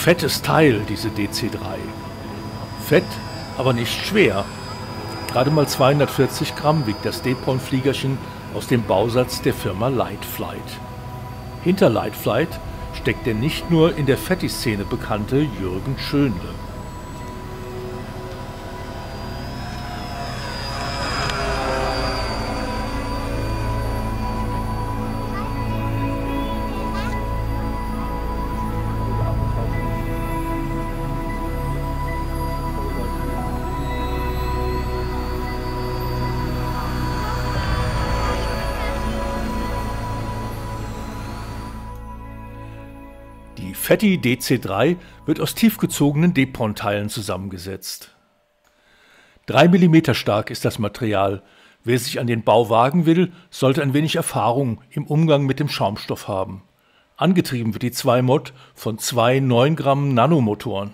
fettes Teil, diese DC-3. Fett, aber nicht schwer. Gerade mal 240 Gramm wiegt das Depon-Fliegerchen aus dem Bausatz der Firma Lightflight. Hinter Lightflight steckt der nicht nur in der Fatty-Szene bekannte Jürgen Schönle. Die Fatty DC-3 wird aus tiefgezogenen Depon-Teilen zusammengesetzt. 3 mm stark ist das Material. Wer sich an den Bau wagen will, sollte ein wenig Erfahrung im Umgang mit dem Schaumstoff haben. Angetrieben wird die 2-Mod von 2 9 Gramm Nanomotoren.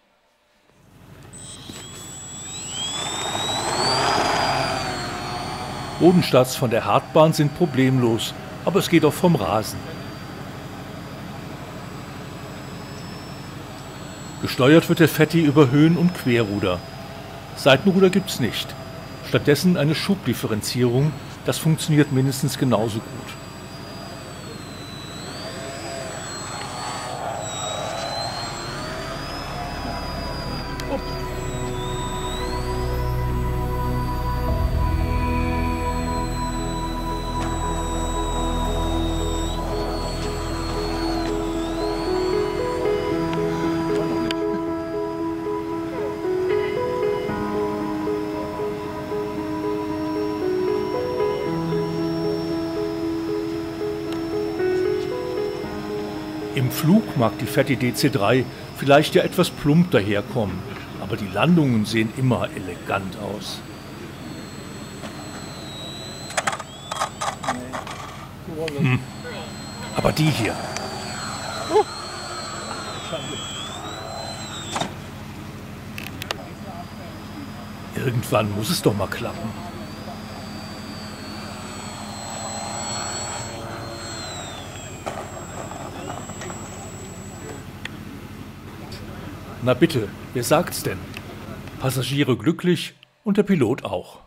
Bodenstarts von der Hartbahn sind problemlos, aber es geht auch vom Rasen. Gesteuert wird der Fatty über Höhen- und Querruder. Seitenruder gibt's nicht. Stattdessen eine Schubdifferenzierung, das funktioniert mindestens genauso gut. Im Flug mag die Fatty DC-3 vielleicht ja etwas plump daherkommen, aber die Landungen sehen immer elegant aus. Aber die hier. Irgendwann muss es doch mal klappen. Na bitte, wer sagt's denn? Passagiere glücklich und der Pilot auch.